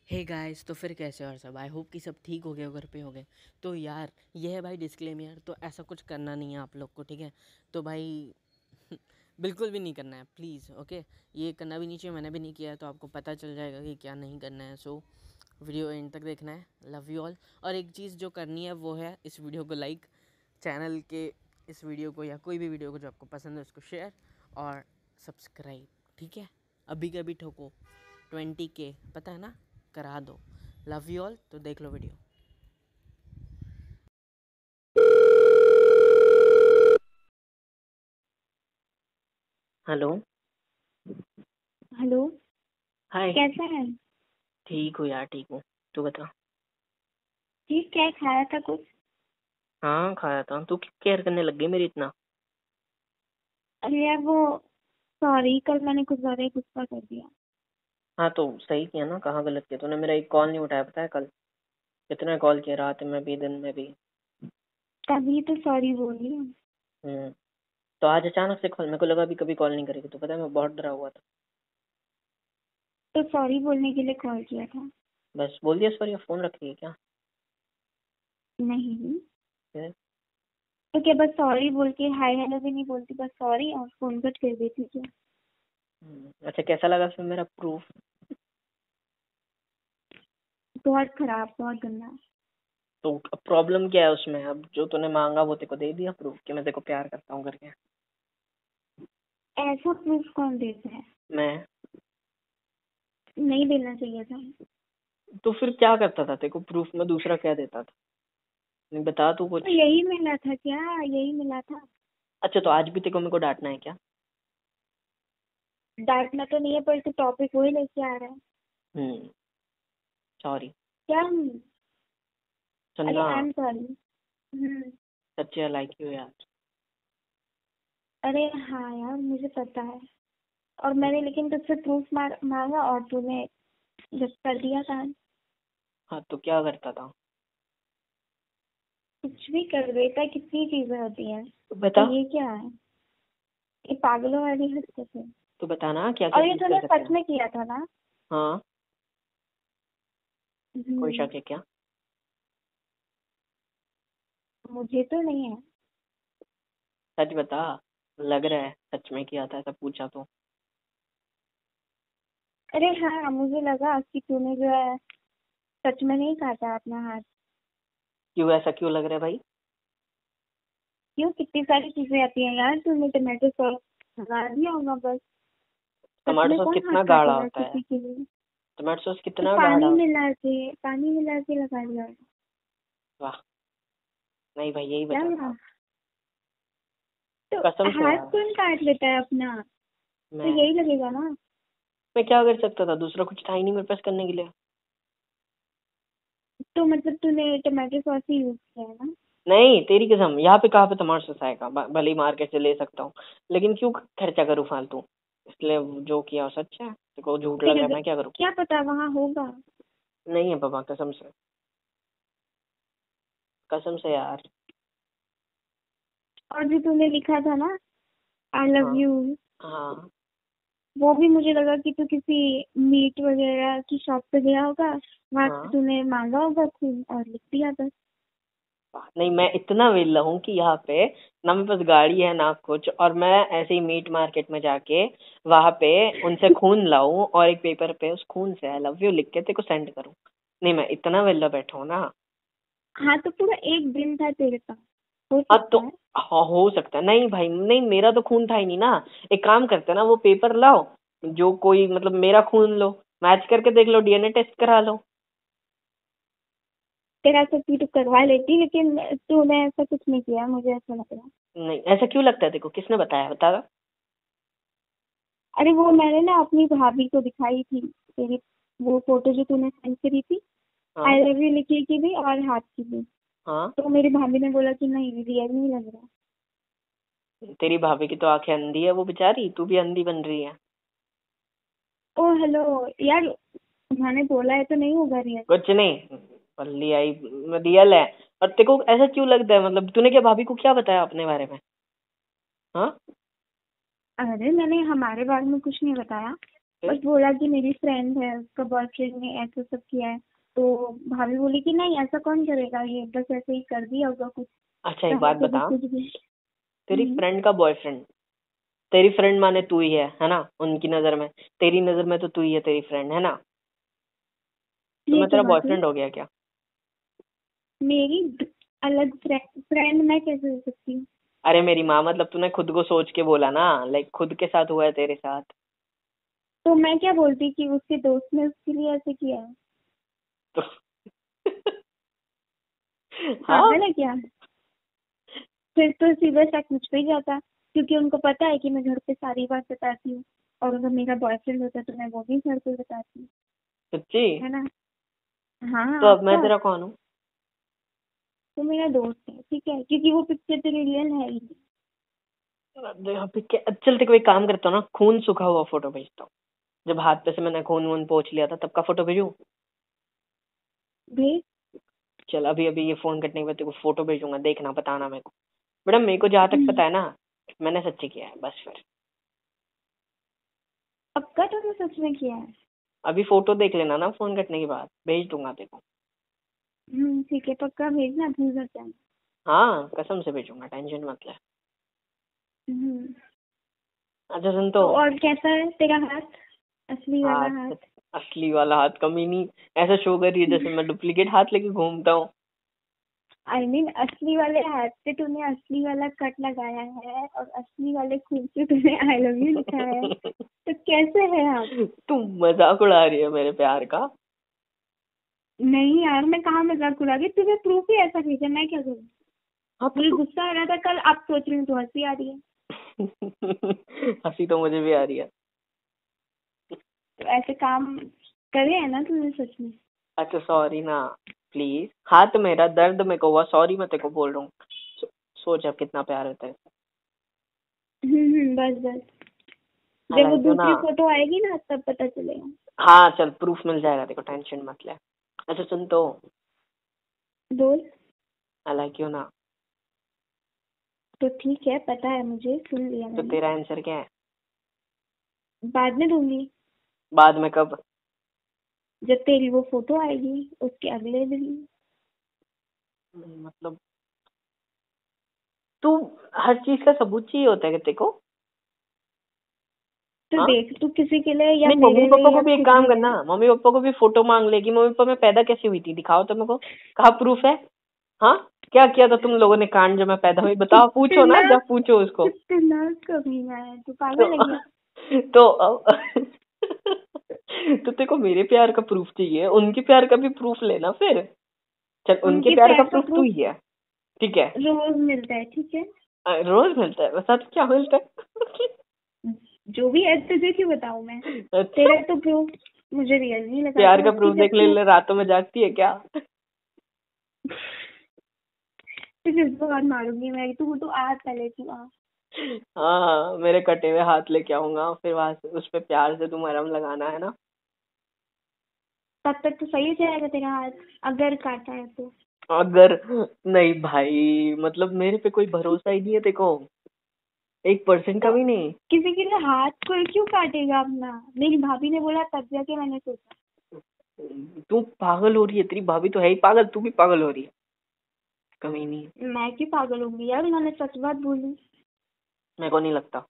Hey guys, तो फिर कैसे और सब। आई होप कि सब ठीक हो गए, घर पे हो गए। तो यार ये है भाई डिस्क्लेमर, तो ऐसा कुछ करना नहीं है आप लोग को, ठीक है। तो भाई बिल्कुल भी नहीं करना है, प्लीज़। ओके, ये करना भी नहीं चाहिए, मैंने भी नहीं किया है, तो आपको पता चल जाएगा कि क्या नहीं करना है। सो वीडियो एंड तक देखना है। Love you all. और एक चीज़ जो करनी है वो है इस वीडियो को लाइक, चैनल के इस वीडियो को या कोई भी वीडियो को जो आपको पसंद है उसको शेयर और सब्सक्राइब, ठीक है। अभी के अभी ठोको 20K, पता है ना, करा दो। Love you all. तो देख लो वीडियो। हेलो। हेलो। हाय। कैसा है? ठीक हूँ यार, ठीक हूँ। तू बता। ठीक। क्या खाया था कुछ? हाँ खाया था। तू केयर करने लग गई मेरी इतना। अरे यार वो, सॉरी, कल मैंने कुछ ज्यादा ही गुस्सा कर दिया। हाँ तो सही किया ना, कहाँ गलत किया तूने। मेरा एक कॉल नहीं उठाया, पता है कल कितने कॉल किए, रात में भी दिन में भी। तभी तो सॉरी बोल रही हूँ। हम्म। तो आज अचानक से कॉल, मेरे को लगा अभी कभी कॉल नहीं करेगी। तो पता है मैं बहुत डरा हुआ था। तो सॉरी बोलने के लिए कॉल किया था। बस बोल दिया सॉरी, फोन रखिए क्या। नहीं। फिर? तो क्या बस सॉरी बोल के हाय हेलो भी नहीं बोलती, बस सॉरी और फोन कट कर देती क्या? अच्छा, कैसा लगा फिर मेरा प्रूफ? बहुत खराब, बहुत गंदा। तो प्रॉब्लम क्या है उसमें? अब जो तूने मांगा वो तेरे को दे दिया प्रूफ कि मैं तेरे को प्यार करता हूँ करके। ऐसा प्रूफ कौन देता है? मैं। नहीं देना चाहिए था। तो फिर क्या करता था? तेरे को प्रूफ में दूसरा क्या देता था? नहीं बता तू तो कुछ। यही मिला था क्या? यही मिला था। अच्छा, तो आज भी तेरे को मेरे को डांटना है क्या? डांटना तो नहीं है, पर तो टॉपिक वही लेके आ रहा है। हम्म। सॉरी। क्या? अरे चन्ना। I am sorry. सच्ची आई लाइक यू यार। अरे हाँ यार, मुझे पता है। और मैंने लेकिन तुझसे प्रूफ मांगा और तूने जब कर दिया काम। हाँ तो क्या करता था? कुछ भी कर देता, कितनी चीजें होती हैं। तो तो बता। ये क्या है? ये पागलों वाली हरकत है। तो बताना क्या क्या और ये चीज कर तूने सकते सच हैं। में किया था ना? हाँ। कोई हम्म। शक है क्या? मुझे तो नहीं है। सच बता। लग रहा है सच में किया था, ऐसा पूछा तो। अरे हाँ, मुझे लगा कि तूने जो है सच में नहीं काटा अपना हाथ। क्यों, ऐसा क्यों लग रहा है भाई? क्यों? कितनी सारी चीजें आती हैं यार, तूने टमाटो सॉस लगा दिया होगा बस। सच टमाटो में सॉस कौन हाथ कितना गाढ़ा काटेगा होता है? किसी के लिए? टमाटो सॉस तो कितना गाढ़ा होता पानी मिला के लगा दिया होगा। है? वाह। नहीं भाई, यही क्या बचा हुआ? था। तो कसम से हाथ यार। कौन काट लेता है अपना? तो मैं यही लगेगा ना। मैं क्या कर सकता था? दूसरा कुछ था ही नहीं मेरे पास करने के लिए। तो मतलब तूने टमाटो सॉस ही यूज किया है ना? नहीं, तेरी कसम, यहाँ पे कहाँ पे टमाटर सॉस आएगा? भले ही मार्केट से ले सकता हूँ, लेकिन क्यों खर्चा करूँ फालतू? इसलिए जो किया वो सच है। तेरे को झूठ लग रहा है, मैं क्या करूँ? क्या पता वहाँ होगा। नहीं है पापा, कसम से। कसम से यार। और जो तूने लिखा था ना, आई लव हाँ। यू, हाँ। वो भी मुझे लगा कि तू किसी मीट वगैरह की शॉप पे गया होगा, वहां से हाँ। तूने मांगा होगा खून और लिख दिया बस। नहीं, मैं इतना वेला हूँ कि यहाँ पे ना मेरे पास गाड़ी है ना कुछ, और मैं ऐसे ही मीट मार्केट में जाके वहां पे उनसे खून लाऊं और एक पेपर पे उस खून से आई लव यू लिख के तेरे को सेंड करूँ। नहीं, मैं इतना वेला बैठा हूँ ना। हाँ, तो पूरा एक दिन था तेरे पास, हो हाँ तो। सकता है। हाँ हो सकता है। नहीं भाई नहीं, मेरा तो खून था ही नहीं ना। एक काम करते हैं ना, वो पेपर लाओ, जो कोई मतलब मेरा खून लो, मैच करके देख लो, डीएनए टेस्ट करा लो। तेरा सब तो करवा लेती, लेकिन तूने ऐसा कुछ नहीं किया, मुझे ऐसा लग रहा है। नहीं, ऐसा क्यों लगता है देखो? किसने बताया, बता। अरे वो मैंने ना अपनी भाभी को दिखाई थी तेरी, वो फोटो जो तूने सेंड करी थी, हाँ। आई लव यू लिखी की भी और हाथ की भी। हाँ। तो मेरी भाभी ने बोला कि नहीं, रियल नहीं लग रहा। तेरी भाभी की तो आंखें अंधी है वो बेचारी, तू भी अंधी बन रही है। ओ हेलो यार, उन्होंने बोला है तो नहीं होगा रियल। कुछ नहीं। पल्ली आई। रियल है। और तेरे को ऐसा क्यों लगता है? मतलब तूने क्या भाभी को क्या बताया अपने बारे में? हाँ। अरे मैंने हमारे बारे में कुछ नहीं बताया। बस बोला कि मेरी फ्रेंड है, उसका बॉयफ्रेंड ने ऐसा सब किया है। तो भाभी बोली कि नहीं, ऐसा कौन करेगा, ये बस ऐसे ही कर दिया होगा कुछ। अच्छा एक बात चाहे तो भी बता, कुछ भी। तेरी हम्म, फ्रेंड का बॉयफ्रेंड, तेरी फ्रेंड माने तू ही है ना, उनकी नजर में, तेरी नजर में तो तू ही है तेरी फ्रेंड, है ना? तो ये मैं क्या तेरा बात हुई? बॉयफ्रेंड हो गया क्या? मेरी अलग फ्रेंड मैं कैसे हो सकती हूँ? अरे मेरी माँ, मतलब तूने खुद को सोच के बोला ना, लाइक खुद के साथ हुआ है तेरे साथ। तो मैं क्या बोलती कि उसके दोस्त ने उसके लिए ऐसे किया है? तो हाँ। पागल है क्या? फिर तो सीधा शक मुझ पे ही जाता, क्योंकि उनको पता है कि मैं घर पे सारी बात बताती हूँ। और अगर मेरा बॉयफ्रेंड होता तो मैं वो भी घर पे बताती, सच्ची? है ना? हाँ, तो अब मैं आपका। तेरा कौन हूँ? तो मेरा दोस्त है, ठीक है, क्योंकि वो पिक्चर तेरे रियल है ही नहीं। चल तेरे को एक काम करता हूँ ना, खून सूखा हुआ फोटो भेजता हूँ। जब हाथ पे से मैंने खून वून पोंछ लिया था तब का फोटो भेजूं? भेज। चल अभी अभी ये फोन कटने के बाद तेरे को फोटो भेजूंगा, देखना, बताना मेरे को। मैडम मेरे को जहाँ तक पता है ना, मैंने सच्ची किया है बस। फिर पक्का तुमने सच में किया है? अभी फोटो देख लेना ना, फोन कटने के बाद भेज दूंगा तेरे को। ठीक है, पक्का भेजना, भूल मत जाना। हाँ कसम से भेजूंगा, टेंशन मत ले। हम्म, अच्छा सुन तो। तो और कैसा है तेरा हाथ, असली वाला हाथ? हाथ? असली वाला हाथ कमी नहीं, ऐसा शो कर रही है जैसे मैं डुप्लीकेट हाथ लेके घूमता हूँ। आई मीन असली वाले हाथ पे तूने असली वाला कट लगाया है, और असली वाले खून पे तूने आई लव यू लिखा है, तो कैसे है हाथ? तू मजाक उड़ा रही है मेरे प्यार का। नहीं यार, मैं कहाँ मजाक उड़ा रही, तुझे प्रूफ ही ऐसा भेजा, मैं क्या करूँ? हाँ तो मुझे तू गुस्सा आ रहा था कल, अब सोच रही हूँ तो हंसी आ रही है। हंसी तो मुझे भी आ रही है। तो ऐसे काम करे है ना तुमने सच में? अच्छा सॉरी ना, प्लीज। हाथ मेरा दर्द मेरे को हुआ, सॉरी मैं तेरे को बोल रहा हूँ। सोच अब कितना प्यार होता है। बस बस, आई जब वो लाइक यू ना। दूसरी फोटो आएगी ना तब पता चलेगा। हाँ चल प्रूफ मिल जाएगा तेरे को, टेंशन मत ले। अच्छा सुन तो, बोल। आई लाइक यू ना। तो ठीक है, पता है मुझे, सुन लिया तो मैंने। तेरा आंसर क्या है? बाद में दूंगी, बाद में कब? जब तेरी वो फोटो आएगी उसके अगले दिन। मतलब तू हर चीज का सबूत चाहिए होता है क्या तेरे को? तो हाँ। देख, तू किसी के लिए या नहीं मम्मी मेरे पापा लिए को या भी एक खुद काम भी ले। करना, मम्मी पापा को भी फोटो मांग लेगी, मम्मी पापा मैं पैदा कैसे हुई थी दिखाओ तो मेरे को। कहाँ प्रूफ है? हाँ, क्या किया था तुम लोगों ने कांड जब मैं पैदा हुई, बताओ, पूछो ना, कितना जब पूछो उसको। कितना कमीना है तू, तो पागल है क्या? तो तो तेरे को मेरे प्यार का प्रूफ चाहिए, उनके प्यार का भी प्रूफ लेना फिर। चल उनके उनके प्यार का प्यार का प्रूफ तू प्रूफ ही है, ठीक है। रोज मिलता है, ठीक है। रोज मिलता है? बता तो क्या मिलता है? जो भी है तुझे क्यों बताऊं मैं? अच्छा, तेरा तो प्रूफ मुझे रियल नहीं लगा, प्यार तो का उसकी प्रूफ जब देखने तू ले रातों में जागती है क्या? तुझे इस बार मारूंगी मैं, तू आ, पहले तू आ। हाँ मेरे कटे हुए हाथ लेके आऊंगा, फिर वहां से उस पे प्यार से तू मरहम लगाना है ना। तब तक तो सही हो जाएगा तेरा हाथ, अगर काटा है तो। अगर नहीं भाई, मतलब मेरे पे कोई भरोसा ही नहीं है देखो, 1% का तो भी नहीं। किसी के लिए हाथ कोई क्यों काटेगा अपना? मेरी भाभी ने बोला तब जाके मैंने सोचा। तू पागल हो रही है, तेरी भाभी तो है ही पागल, तू भी पागल हो रही है, कमी नहीं। मैं क्यों पागल होंगी यार, उन्होंने सच बात बोली। मेरे को नहीं लगता।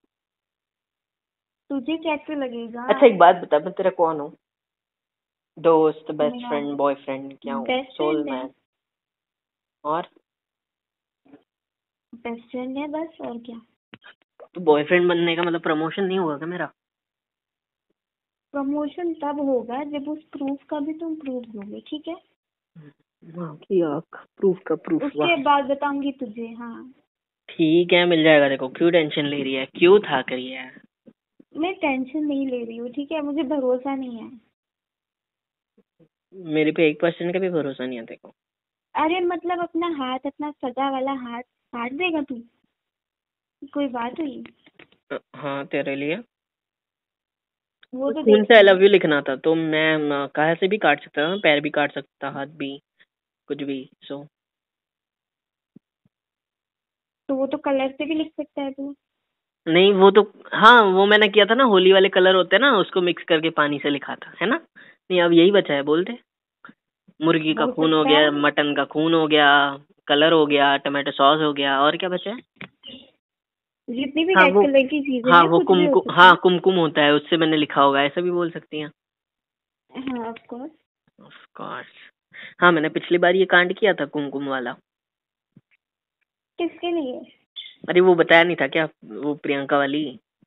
तुझे कैसे लगेगा? अच्छा एक बात बता, मैं तेरा कौन हूँ? दोस्त, तू बेस्ट मेरा फ्रेंड, बॉयफ्रेंड, क्या हूँ? बेस्ट फ्रेंड है। सोलमेट? और बेस्ट फ्रेंड है बस, और क्या? तो बॉयफ्रेंड बनने का मतलब प्रमोशन नहीं हुआ क्या मेरा? प्रमोशन तब होगा जब उस प्रूफ का भी तुम प्रूफ दोगे, ठीक है? वाह की आँख, प्रूफ का प्रूफ, उसके वाह। बाद बताऊंगी तुझे, हाँ। ठीक है मिल जाएगा, देखो क्यों टेंशन ले रही है, क्यों थक रही है? मैं टेंशन नहीं ले रही हूँ, ठीक है, मुझे भरोसा नहीं है। मेरे पे 1% का भी भरोसा नहीं है देखो। अरे मतलब अपना हाथ, अपना सगा वाला हाथ काट देगा तू? कोई बात हुई? हाँ तेरे लिए वो तो तो खून देख से आई लेंगे। लव यू लिखना था तो मैं कहाँ से भी काट सकता था, पैर भी काट सकता, हाथ भी, कुछ भी। सो तो वो तो कलर से भी लिख सकता है तू। नहीं वो तो, हाँ वो मैंने किया था ना, होली वाले कलर होते हैं ना, उसको मिक्स करके पानी से लिखा था, है ना? नहीं अब यही बचा है, बोलते मुर्गी का हो खून हो सकता गया, है। मटन का खून हो गया, कलर हो गया, टमाटो सॉस हो गया, और क्या बचा है? जितनी भी हाँ रेड वो, कलर की चीजें हाँ हैं वो कुछ भी हो कुमकुम, सकता हाँ है। कुमकुम होता है, उससे मैंने लिखा होगा, ऐसा भी बोल सकती हैं। हाँ ऑफ कोर्स। Of course. हाँ मैंने पिछली बार ये कांड किया था कुमकुम वाला। किसके लिए? अरे वो बताया नहीं था क्या, वो प्रियंका वाली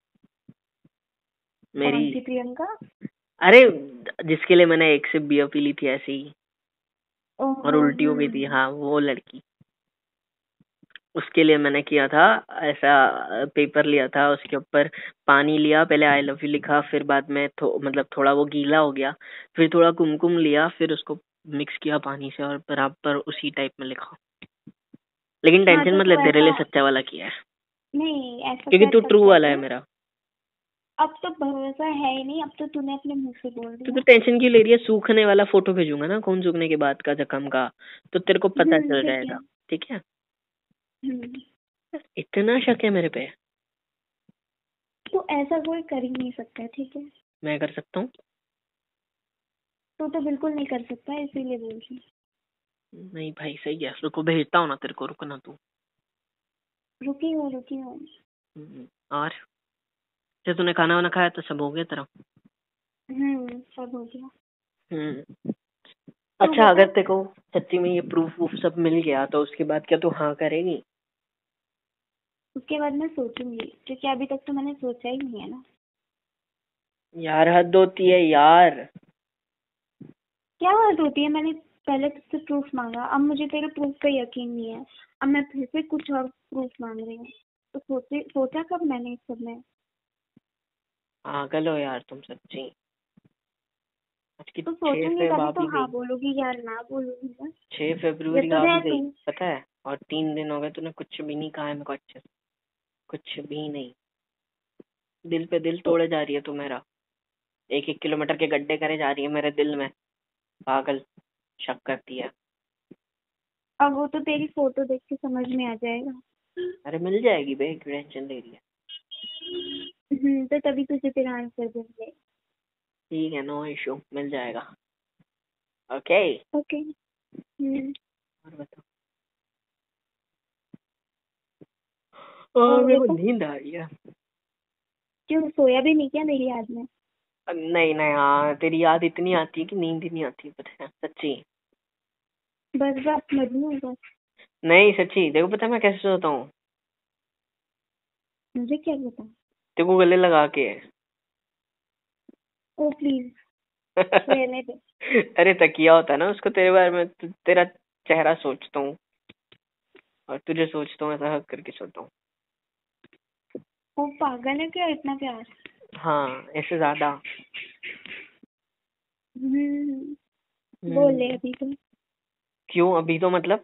मेरी, कौन सी प्रियंका? अरे जिसके लिए मैंने एक से बियर पी ली थी ऐसे ही और ओहो उल्टी हो गई थी, हाँ वो लड़की, उसके लिए मैंने किया था ऐसा। पेपर लिया था, उसके ऊपर पानी लिया, पहले आई लव यू लिखा, फिर बाद में मतलब थोड़ा वो गीला हो गया, फिर थोड़ा कुमकुम लिया, फिर उसको मिक्स किया पानी से और बराबर उसी टाइप में लिखा। लेकिन हाँ टेंशन तो मत ले, तू तेरे ऐसा, लिए सच्चा वाला किया है, नहीं ऐसा क्योंकि कर तू ट्रू सकता है वाला है तू। मेरा। अब तो भरोसा है ही नहीं, अब तो तूने अपने मुंह से बोल तो दिया। टेंशन क्यों ले रही है? सूखने वाला फोटो भेजूंगा ना, खून सूखने के बाद का, जख्म का, तो तेरे को पता चल ठीक है। जाएगा। ठीक है? हम्म। इतना शक है मेरे पे? तो ऐसा कोई कर ही नहीं सकता, ठीक है? मैं कर सकता हूँ? तो बिल्कुल नहीं कर सकता, इसीलिए बोल रही नहीं भाई सही है, रुको भेजता हूँ ना तेरे को, रुको ना तू। हूँ। रुकी हूँ रुकी हूँ। और जब तूने खाना वाना खाया तो सब हो गया तेरा? सब हो गया। हम्म। तू अच्छा बता। अगर तेरे को सच्ची में ये प्रूफ वूफ सब मिल गया तो उसके बाद क्या तू हाँ करेगी? उसके बाद मैं सोचूंगी, क्योंकि अभी तक तो मैंने सोचा ही नहीं है ना। यार हद होती है यार। क्या बात होती है? मैंने पहले तुझसे प्रूफ मांगा, अब मुझे तेरे प्रूफ का यकीन नहीं है, अब मैं फिर से कुछ और प्रूफ मांग रही हूँ। तो सोचा कब मैंने इस सब में? पागल हो यार तुम सच्ची। आज की तो 6 सोचूंगी फेब तभी आ तो भी हाँ गई। बोलूंगी यार ना बोलूंगी बस। 6 फरवरी ये तो आ भी है गई, तू। पता है? और 3 दिन हो गए तूने कुछ भी नहीं कहा है मेरे को अच्छे से, कुछ भी नहीं। दिल पे दिल तो तोड़े जा रही है तू मेरा, 1-1 किलोमीटर के गड्ढे करे जा रही है मेरे दिल में। पागल, शक करती है। अब वो तो तेरी फोटो देख के समझ में आ जाएगा। अरे मिल जाएगी बे, क्यों टेंशन ले रही है? तो तभी तुझे तेरा आंसर देंगे। ठीक है, नो इशू, मिल जाएगा। ओके। ओके। और बता। और मेरे को बता। नींद आ रही है। क्यों, सोया भी नहीं क्या मेरी याद में? नहीं नहीं, हाँ तेरी याद इतनी आती है कि नींद ही नहीं आती, पता है सच्ची। बस बस मजनू बस। नहीं सच्ची, देखो पता है मैं कैसे सोता हूँ? मुझे क्या पता। तेरे को गले लगा के। ओ प्लीज रहने दे। अरे तकिया होता है ना, उसको तेरे बारे में तेरा चेहरा सोचता हूँ और तुझे सोचता हूँ, ऐसा हक करके सोता हूँ। वो पागल है क्या, इतना प्यार? हाँ ऐसे ज्यादा। बोले हम्म। अभी तो। क्यों अभी तो मतलब?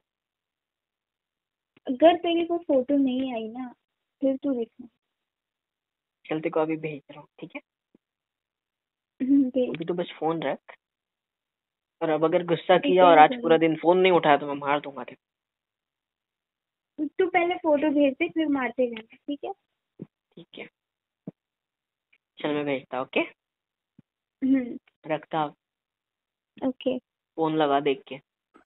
अगर तेरी को फोटो नहीं आई ना, फिर तू देखना। चल तेरे को अभी भेज रहा हूँ, ठीक है? देख। अभी तो बस फोन रख, और अब अगर गुस्सा एक किया और तेरी आज पूरा गली। दिन फोन नहीं उठाया तो मैं मार दूंगा तेरे तू पहले फोटो भेज दे, फिर मारते जाना, ठीक है? को। ठीक है, चल मैं भेजता हूँ, ओके? रखता, ओके। फोन लगा देख के।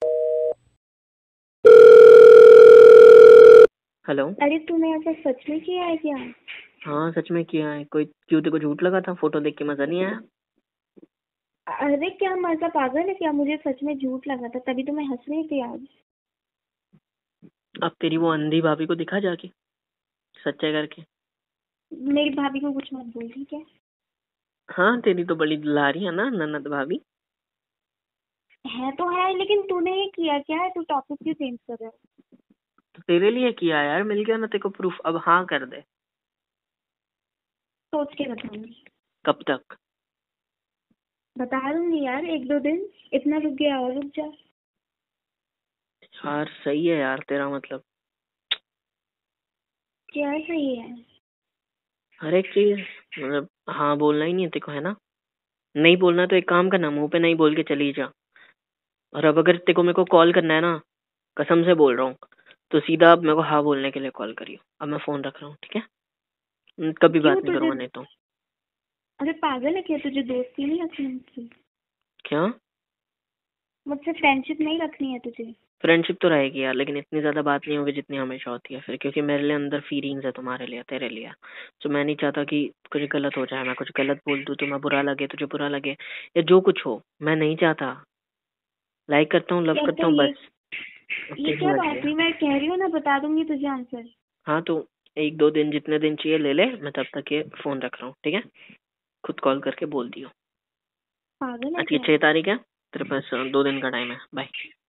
हेलो। अरे तूने ऐसा सच में किया है क्या? हाँ सच में किया है, कोई क्यों तेरे को झूठ लगा था? फोटो देख के मजा नहीं आया? अरे क्या मजा, पागल है क्या? मुझे सच में झूठ लगा था, तभी तो मैं हंस रही थी आज। अब तेरी वो अंधी भाभी को दिखा जाके सच्चाई करके। मेरी भाभी को कुछ मत बोल, ठीक है? हाँ तेरी तो बड़ी दुलारी है ना ननद भाभी। है तो है, लेकिन तूने ये किया क्या है? तू टॉपिक क्यों चेंज कर रहा है? तो तेरे लिए किया यार, मिल गया ना तेरे को प्रूफ, अब हाँ कर दे। सोच के बताऊंगी। कब तक? बता दूंगी यार, 1-2 दिन। इतना रुक गया और रुक जा। यार सही है यार तेरा, मतलब क्या सही है? हर एक चीज, मतलब हाँ बोलना ही नहीं है तेरे को, है ना? नहीं बोलना तो एक काम करना, मुंह पे नहीं बोल के चली जा। और अब अगर तेरे को मेरे को कॉल करना है ना, कसम से बोल रहा हूँ, तो सीधा अब मेरे को हाँ बोलने के लिए कॉल करियो। अब मैं फोन रख रहा हूँ, ठीक है? कभी क्यों बात नहीं तुझे? करूंगा नहीं तो। अरे पागल है क्या? तुझे दोस्ती नहीं रखनी मुझसे? क्या? मुझसे फ्रेंडशिप नहीं रखनी है तुझे? फ्रेंडशिप तो रहेगी यार, लेकिन इतनी ज्यादा बात नहीं होगी जितनी हमेशा होती है फिर, क्योंकि मेरे लिए अंदर फीलिंग्स है तुम्हारे लिए, तेरे लिए। तो मैं नहीं चाहता कि कुछ गलत हो जाए, मैं कुछ गलत बोल दूं, तुम्हें बुरा लगे, तुझे बुरा लगे, या जो कुछ हो, मैं नहीं चाहता। लाइक करता हूँ, लव यार करता तो हूँ, ये बस। अब ये तेरी क्या मर्जी बात है। हुई? मैं कह रही हूँ ना, बता दूंगी तुझे आंसर। हाँ तो 1-2 दिन, जितने दिन चाहिए ले ले, मैं तब तक ये फोन रख रहा हूँ, ठीक है? खुद कॉल करके बोल दियो। पागल है आज की क्या? 6 तारीख है, तेरे पास 2 दिन का टाइम है। बाय।